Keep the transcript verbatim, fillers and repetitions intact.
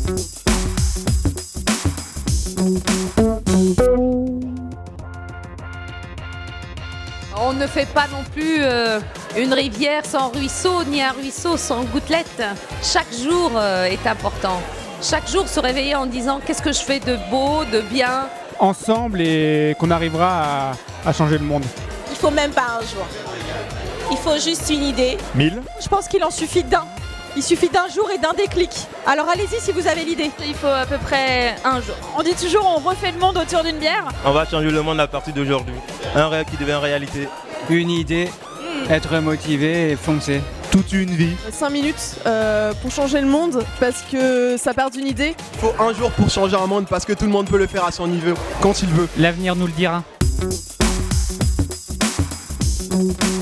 On ne fait pas non plus euh, une rivière sans ruisseau, ni un ruisseau sans gouttelettes. Chaque jour euh, est important. Chaque jour se réveiller en disant qu'est-ce que je fais de beau, de bien. Ensemble et qu'on arrivera à, à changer le monde. Il faut même pas un jour. Il faut juste une idée. mille. Je pense qu'il en suffit d'un. Il suffit d'un jour et d'un déclic. Alors allez-y si vous avez l'idée. Il faut à peu près un jour. On dit toujours on refait le monde autour d'une bière. On va changer le monde à partir d'aujourd'hui. Un rêve qui devient réalité. Une idée, mmh. être motivé et foncer. Toute une vie. cinq minutes euh, pour changer le monde parce que ça part d'une idée. Il faut un jour pour changer un monde parce que tout le monde peut le faire à son niveau, quand il veut. L'avenir nous le dira.